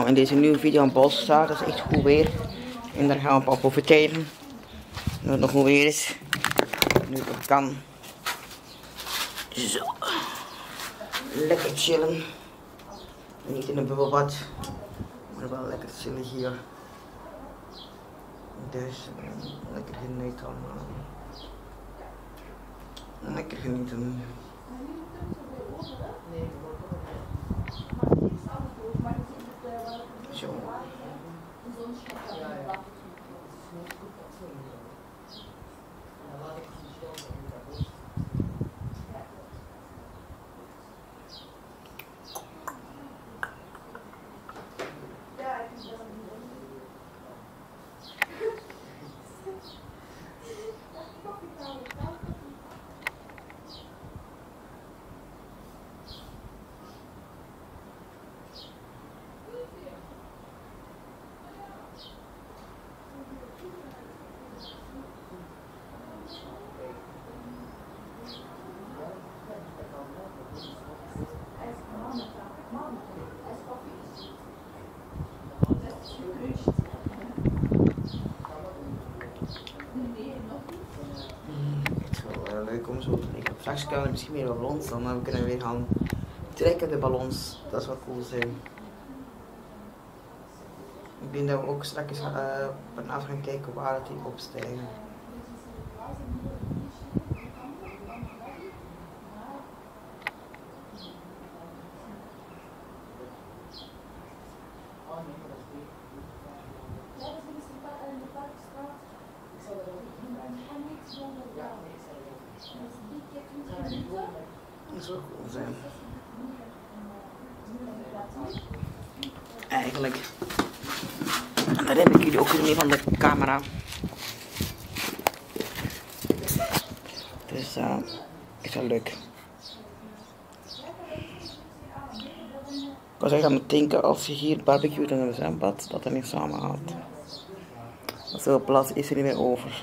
in deze nieuwe video aan bos staan. Dat is echt goed weer. En daar gaan we een paar profiteren. Dat het nog goed weer is. Nu dat kan. Zo. Lekker chillen. Niet in een bubbelbad. Maar wel lekker chillen hier. Dus lekker genieten allemaal. Lekker genieten. Zo. Leuk om zo. Straks kunnen we misschien meer ballons, dan kunnen we weer gaan trekken de ballons. Dat is wat cool zijn. Ik denk dat we ook straks vanaf gaan kijken waar het die opstijgen. Dat zou cool zijn. Eigenlijk. En daar heb ik jullie ook mee van de camera. Dus is wel leuk. Ik was echt aan het denken, als je hier barbecue in een zwembad, dat er niet samen gaat. Zoveel plaats is er niet meer over.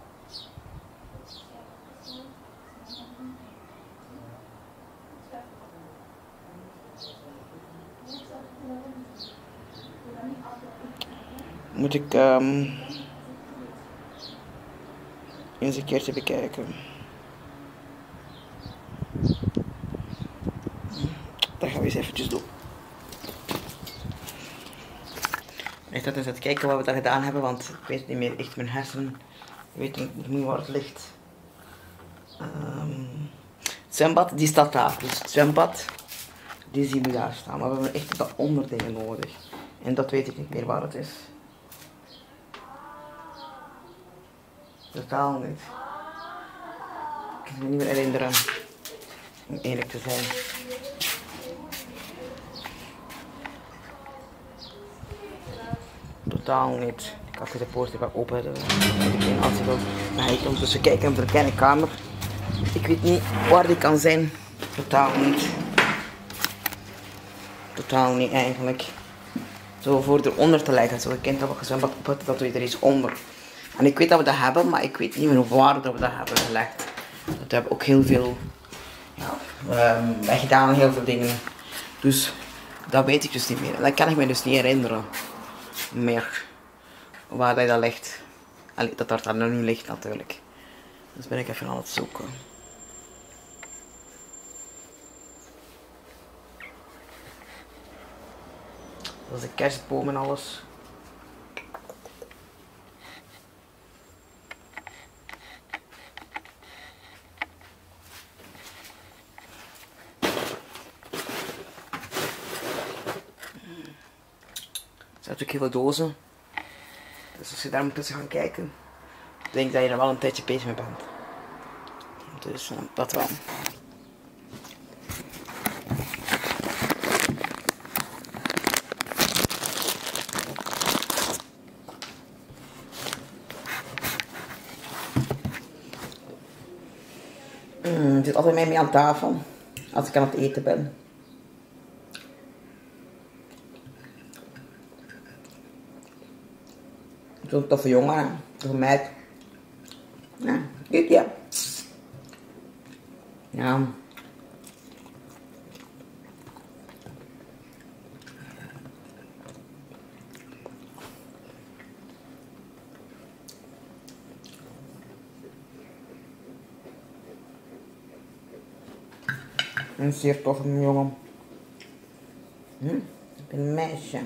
Moet ik eens een keertje bekijken. Dat gaan we eens eventjes doen. Ik zat eens aan het kijken wat we daar gedaan hebben, want ik weet niet meer echt mijn hersenen. Ik weet niet waar het ligt. Het zwembad, die staat daar. Dus het zwembad, die zien we daar staan. Maar we hebben echt wat onderdingen nodig. En dat weet ik niet meer waar het is. Totaal niet. Ik kan me niet meer herinneren. Om eerlijk te zijn. Totaal niet. Ik had de poort even open. Dat ik geen als ik wil. Maar ik kom tussen kijken op de kleine kamer. Ik weet niet waar die kan zijn. Totaal niet. Totaal niet eigenlijk. Zo voor eronder te leggen. Zo, je kent dat we zwembad op dat we er iets onder. En ik weet dat we dat hebben, maar ik weet niet meer waar dat we dat hebben gelegd. Dat hebben ook heel veel weggedaan, heel veel dingen. Dus dat weet ik dus niet meer. En dat kan ik me dus niet herinneren meer. Waar dat ligt. Allee, dat daar nu ligt natuurlijk. Dus ben ik even aan het zoeken. Dat is de kerstboom en alles. Er zijn natuurlijk heel veel dozen. Dus als je daar moet tussen gaan kijken, denk ik dat je er wel een tijdje bezig mee bent. Dus dat wel. Ik zit altijd mee aan tafel als ik aan het eten ben. Zo'n toffe jongen, zo'n meid. Ja, dit ja. Ja. Een zeer toffe jongen. Een meisje.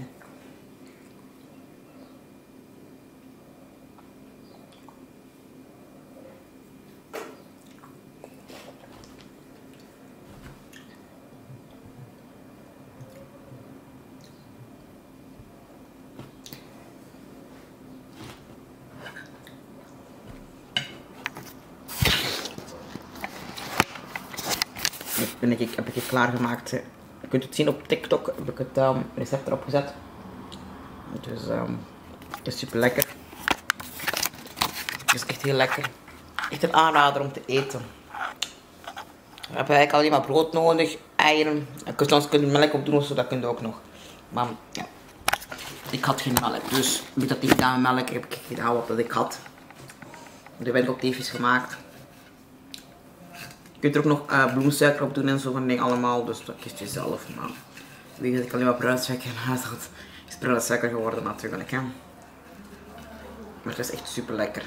Heb ik het klaargemaakt. Je kunt het zien op TikTok. Heb ik het recept erop gezet. Dus het is super lekker. Het is echt heel lekker. Echt een aanrader om te eten. We hebben eigenlijk alleen maar brood nodig, eieren. Soms kun je melk op doen of zo, dat kun je ook nog. Maar ja, ik had geen melk. Dus met dat niet gedaan met melk heb ik gedaan wat ik had. De wijn op is gemaakt. Je kunt er ook nog bloemsuiker op doen en zo van dingen allemaal. Dus dat kiest je zelf. Maar weet dat ik alleen maar bruinsuiker in huis had. Is bruinsuiker geworden natuurlijk. Hè. Maar het is echt super lekker.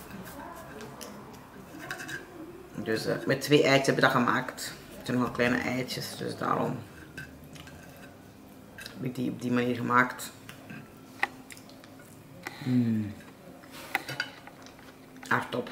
Dus met 2 eitjes heb ik dat gemaakt. Het zijn nogal kleine eitjes, dus daarom heb ik die op die manier gemaakt. Top.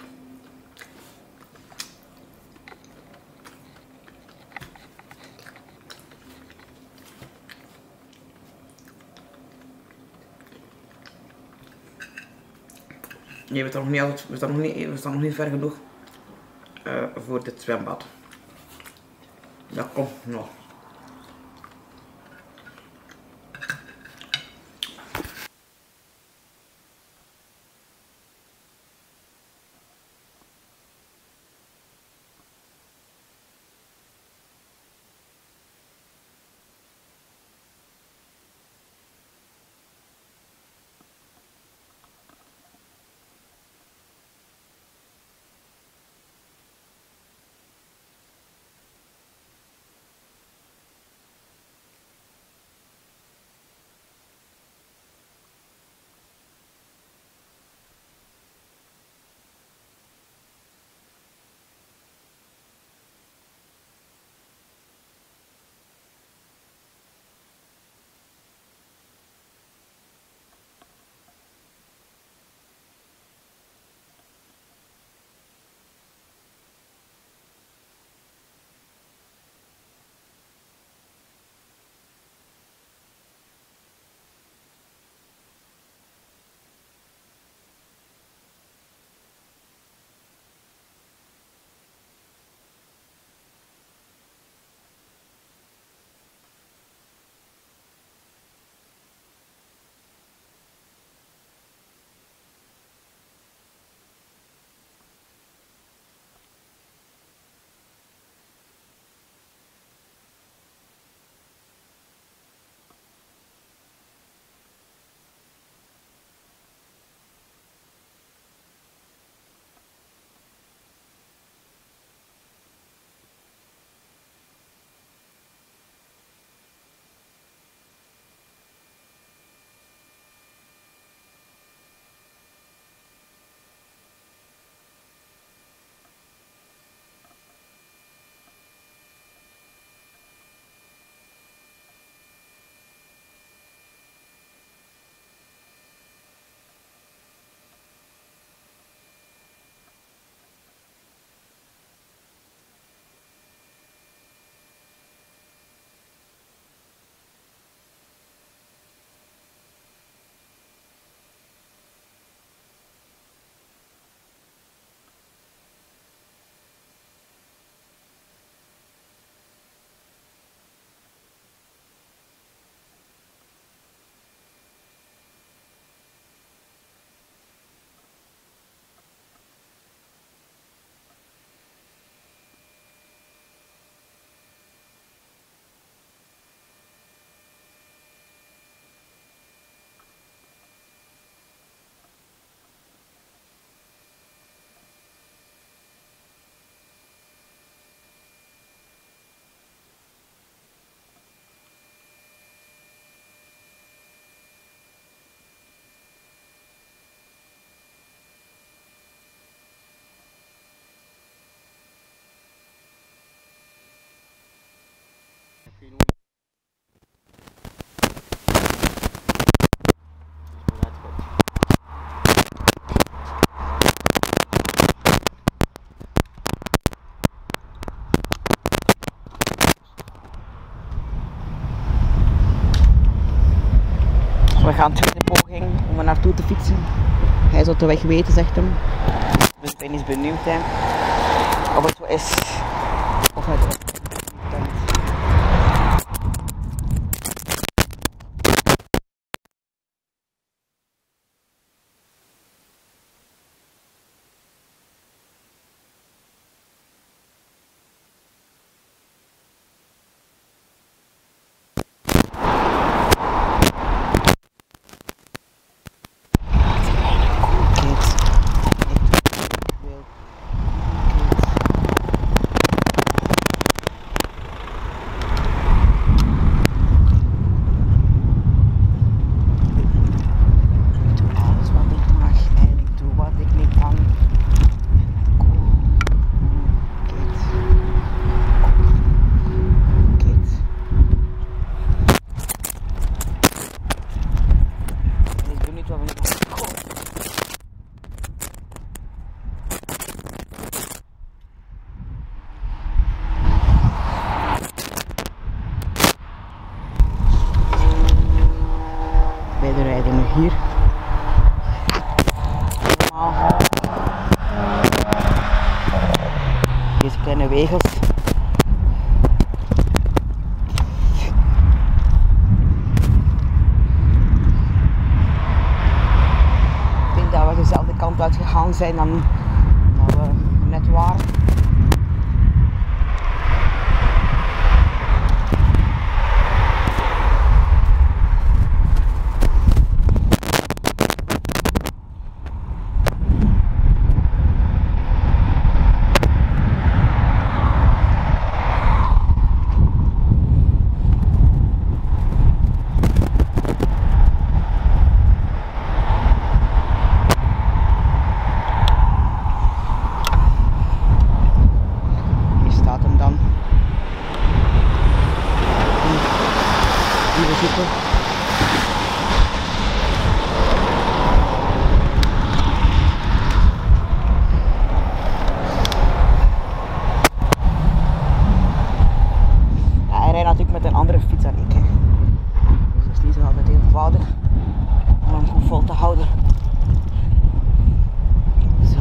Nee, we staan nog niet ver genoeg voor dit zwembad. Dat komt nog. ga een tweede poging om er naartoe te fietsen. Hij zou de weg weten, zegt hem. Dus ik ben eens benieuwd hè, of het zo is. Of hij het Wij rijden nu hier. Allemaal. Deze kleine wegels. Ik denk dat we dezelfde kant uit gegaan zijn dan we net waren. Ja, hij rijdt natuurlijk met een andere fiets dan ik. Hè. Dus dat is niet zo altijd eenvoudig om hem goed vol te houden. Zo.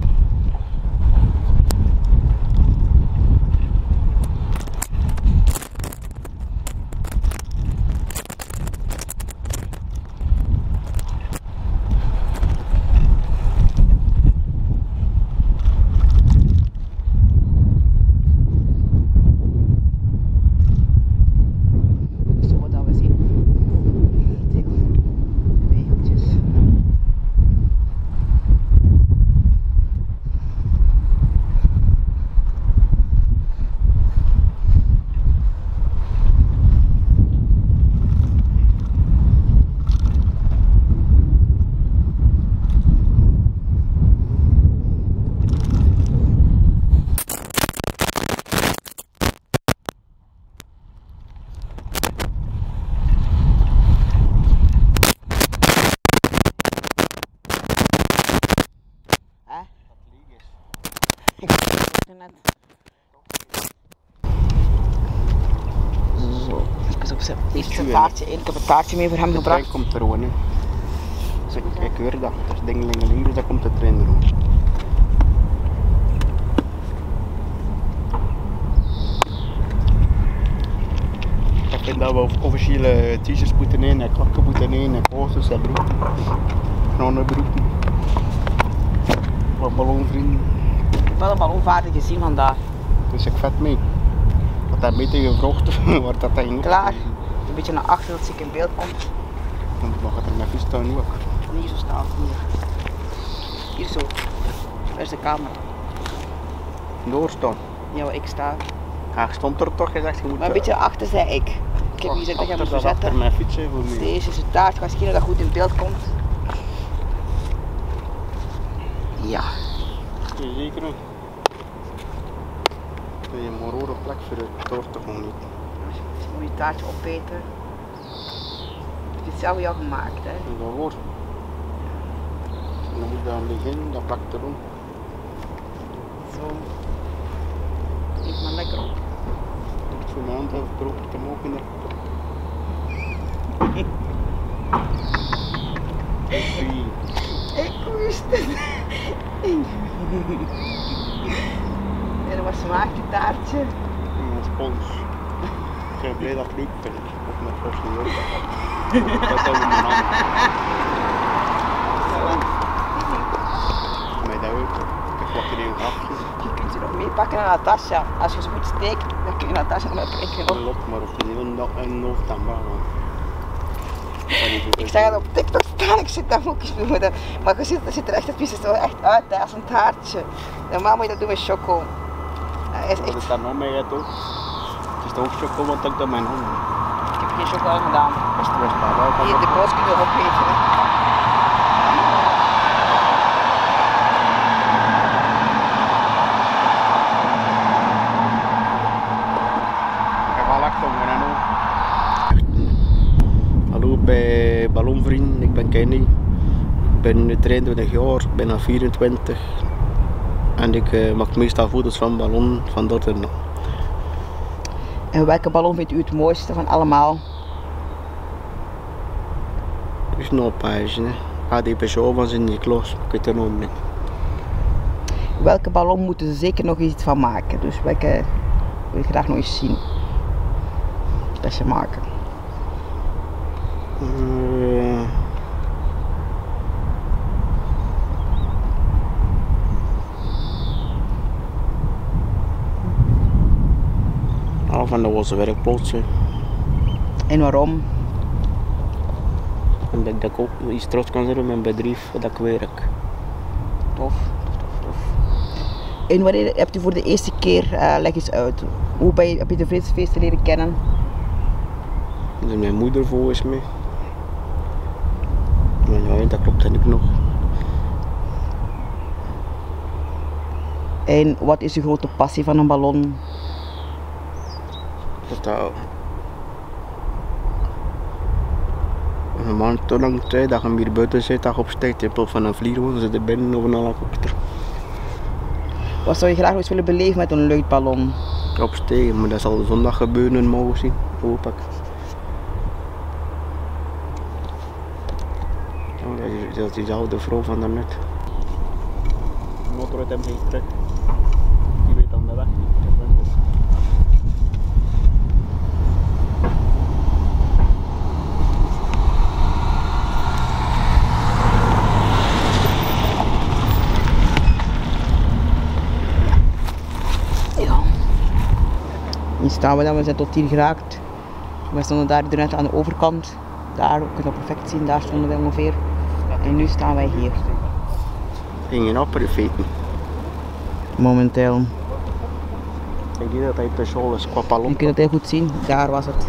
Zo, even opzetten. Dit is een taartje in. Ik heb een taartje mee voor hem gebracht. De trein komt er gewoon in. Dus ik hoor dat. Dat is dingelingeling, dus dat komt de trein er ook. Ik vind dat we officiële t-shirts moeten nemen, klakken moeten nemen, koosjes en broeken. Knonnenbroeken. Wat ballonvrienden. Ik heb wel een ballonvaarder gezien vandaag. Dus ik vet mee. Wat daar een beetje gevrocht wordt dat hij klaar. Een beetje naar achter dat ik in beeld komt. Want mag het er met vis staan ook. Hier zo staan. Hier zo. Waar is de camera? Doorstaan. Ja, waar ik sta. Ja, stond er toch gezegd, je moet... Maar een beetje achter zei ik. Ik heb gezegd dat je moet verzetten. Achter mijn fietsen voor mij. Deze is de taart. Misschien dat dat goed in beeld komt. Ja. Zeker nog. Dat je een rode plek voor het toort toch nog niet. Dus moet je taartje opeten. Je hebt het zelf jou gemaakt, hè? Dat hoor. En dan moet je dan beginnen, dat plakt erom. Zo. Eet maar lekker op. Voor mijn hand even probeer te mogen. Ik wist het. En wat smaakt die taartje? Een spons. Ik ben blij dat ik leuk vind. Of met vast niet ook. Dat is over mijn hand. Met dat ook. Ik pak er een hapje. Je kunt ze nog meepakken naar Natasja. Als je ze goed steekt, dan kun je Natasja nog prikken. Klopt, maar of het een hoofd aan baan. Ik zag het op TikTok staan, ik zit daar ook eens doen. Maar je ziet er echt, het is zo echt uit als een taartje. Normaal moet je dat doen met choco. Dat is Dat echt... is daar nog mee toch? Het is toch ook choco, want ik doe mijn handen. Ik heb geen choco aan gedaan. Best wel. Hier, de brood kun je nog opeten. Hè. Hallo bij Ballonvrienden, ik ben Kenny. Ik ben nu 23 jaar, bijna 24. En ik maak meestal foto's van ballon van Dordrecht. En welke ballon vindt u het mooiste van allemaal? Is nog een page, AD Peugeot van Sint-Niklaas, ik weet het nog niet. Welke ballon moeten ze zeker nog iets van maken? Dus welke wil je graag nog eens zien? Dat ze maken. Van dat was een werkplaats. En waarom? Omdat ik ook iets trots kan zijn op mijn bedrijf dat ik werk. Tof. En wanneer hebt u voor de eerste keer, leg eens uit, hoe heb je de Vredesfeesten leren kennen? Dus mijn moeder volgens mij. Maar ja, dat klopt en ik nog. En wat is uw grote passie van een ballon? Dat een man te lang tijd dat je hier buiten zit, dat je opsteekt in plaats van een vlieg, dan zit je binnen of een helikopter. Wat zou je graag nog eens willen beleven met een luchtballon? Opstegen, maar dat zal zondag gebeuren mogen zien, hoop ik. Ja, dat is diezelfde vrouw van daarnet. De motor uit hem geen terug. Die weet dan de weg niet. Hier staan we dan, we zijn tot hier geraakt. We stonden daar net aan de overkant. Daar kunnen we perfect zien, daar stonden we ongeveer. En nu staan wij hier. Ging je op in feite. Momenteel. Ik denk dat hij Peugeot is qua ballon. Je kunt het heel goed zien, daar was het.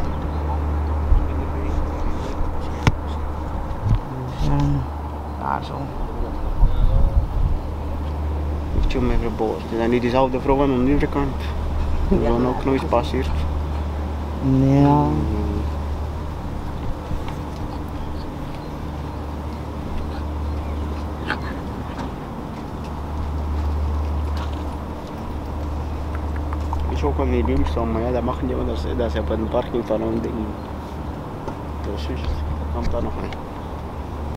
Daar zo. Ik zie hem even boord. Is dat niet diezelfde vrouw aan de andere kant? Dat is dan ook nooit passeert. Ja. Is ook wel niet links staan, maar ja, dat mag niet, want dat is op een parking van een ding. Dus dat komt daar nog mee.